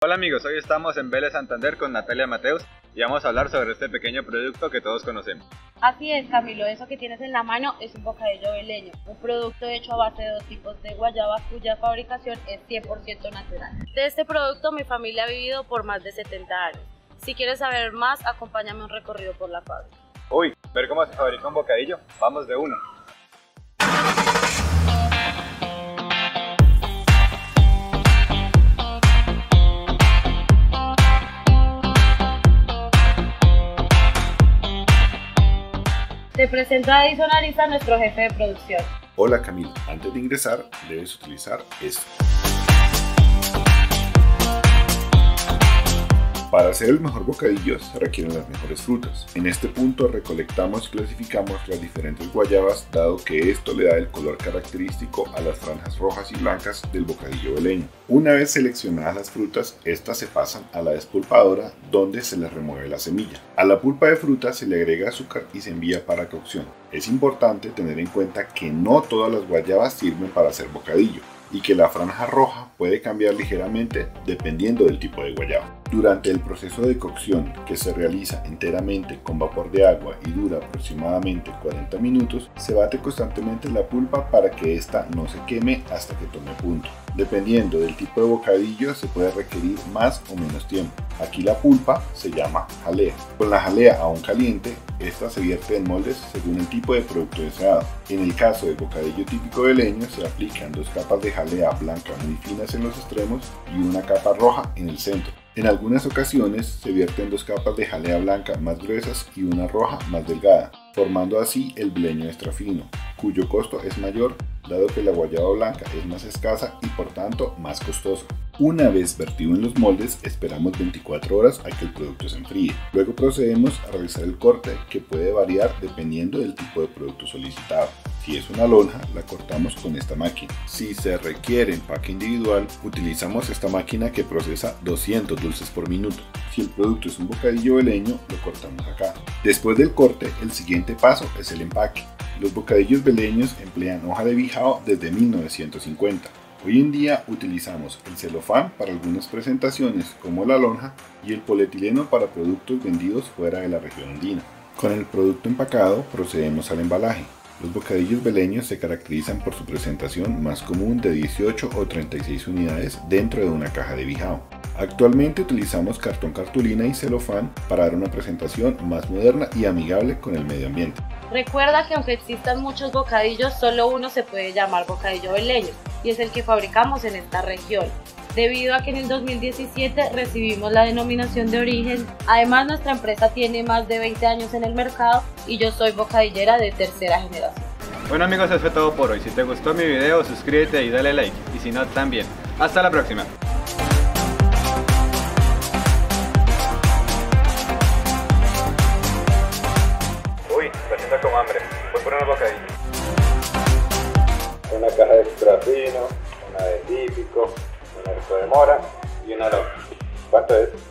Hola amigos, hoy estamos en Vélez Santander con Natalia Mateus y vamos a hablar sobre este pequeño producto que todos conocemos. Así es, Camilo, eso que tienes en la mano es un bocadillo veleño, un producto hecho a base de dos tipos de guayaba cuya fabricación es 100% natural. De este producto mi familia ha vivido por más de 70 años. Si quieres saber más, acompáñame a un recorrido por la fábrica. Uy, ¿ver cómo se fabrica un bocadillo? Vamos de una. Te presento a Edison Ariza, nuestro jefe de producción. Hola Camilo, antes de ingresar debes utilizar esto. Para hacer el mejor bocadillo se requieren las mejores frutas. En este punto recolectamos y clasificamos las diferentes guayabas, dado que esto le da el color característico a las franjas rojas y blancas del bocadillo veleño. Una vez seleccionadas las frutas, estas se pasan a la despulpadora, donde se les remueve la semilla. A la pulpa de fruta se le agrega azúcar y se envía para cocción. Es importante tener en cuenta que no todas las guayabas sirven para hacer bocadillo, y que la franja roja puede cambiar ligeramente dependiendo del tipo de guayaba. Durante el proceso de cocción, que se realiza enteramente con vapor de agua y dura aproximadamente 40 minutos, se bate constantemente la pulpa para que ésta no se queme hasta que tome punto. Dependiendo del tipo de bocadillo se puede requerir más o menos tiempo. Aquí la pulpa se llama jalea. Con la jalea aún caliente, esta se vierte en moldes según el tipo de producto deseado. En el caso del bocadillo típico veleño se aplican 2 capas de jalea blanca muy finas en los extremos y una capa roja en el centro. En algunas ocasiones se vierten 2 capas de jalea blanca más gruesas y una roja más delgada, formando así el veleño extra fino, cuyo costo es mayor dado que la guayaba blanca es más escasa y por tanto más costoso. Una vez vertido en los moldes, esperamos 24 horas a que el producto se enfríe. Luego procedemos a realizar el corte, que puede variar dependiendo del tipo de producto solicitado. Si es una lonja, la cortamos con esta máquina. Si se requiere empaque individual, utilizamos esta máquina que procesa 200 dulces por minuto. Si el producto es un bocadillo veleño, lo cortamos acá. Después del corte, el siguiente paso es el empaque. Los bocadillos veleños emplean hoja de bijao desde 1950. Hoy en día utilizamos el celofán para algunas presentaciones como la lonja y el polietileno para productos vendidos fuera de la región andina. Con el producto empacado procedemos al embalaje. Los bocadillos veleños se caracterizan por su presentación más común de 18 o 36 unidades dentro de una caja de bijao. Actualmente utilizamos cartón cartulina y celofán para dar una presentación más moderna y amigable con el medio ambiente. Recuerda que aunque existan muchos bocadillos, solo uno se puede llamar bocadillo veleño y es el que fabricamos en esta región, debido a que en el 2017 recibimos la denominación de origen. Además, nuestra empresa tiene más de 20 años en el mercado y yo soy bocadillera de tercera generación. Bueno amigos, eso fue todo por hoy. Si te gustó mi video, suscríbete y dale like, y si no también. Hasta la próxima. Uy, me siento con hambre. Voy por unos bocadillos. Una caja de extra fino, una de típico, una de mora y una loca. ¿Cuánto es?